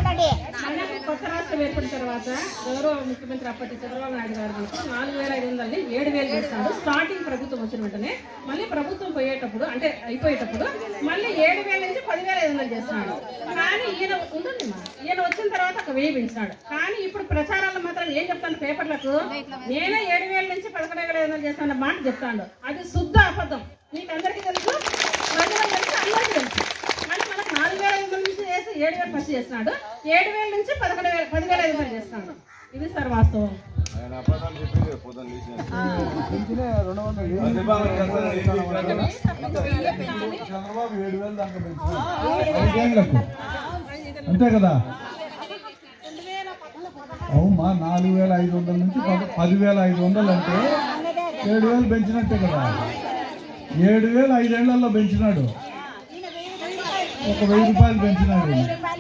కొత్త రాష్ట్రం ఏర్పడిన తర్వాత గౌరవ ముఖ్యమంత్రి అప్పటి చంద్రబాబు నాయుడు గారు 4,500ని 7,000 చేస్తాడు. స్టార్టింగ్ ప్రభుత్వం వచ్చిన వెంటనే మళ్ళీ ప్రభుత్వం పోయేటప్పుడు అంటే అయిపోయేటప్పుడు మళ్ళీ 7,000 నుంచి 10,500 చేస్తున్నాడు. కానీ ఈయన వచ్చిన తర్వాత ఒక 1000 పెంచాడు. కానీ ఇప్పుడు ప్రచారాలు మాత్రం ఏం చెప్తాను పేపర్లకు, నేనే 7,000 నుంచి 11,500 చేస్తాను మాట చెప్తాడు. అది శుద్ధ అబద్ధం. మీకు అందరికీ తెలుసు, ప్రజలకు తెలుసు, అందరికీ తెలుసు. మళ్ళీ మనకు 4,500 నుంచి చేసి 7,000 ఫస్ట్ చేస్తున్నాడు. 7,000 నుంచి 10,500 చేస్తున్నాడు. ఇది సార్ వాస్తవం. అంతే కదా? అవుమా, 4,500 నుంచి 10,500 అంటే 7,000 పెంచినట్టే కదా. 7,000 5 ఏళ్లలో పెంచినాడు. ఒక 1,000 రూపాయలు పెంచినాడు.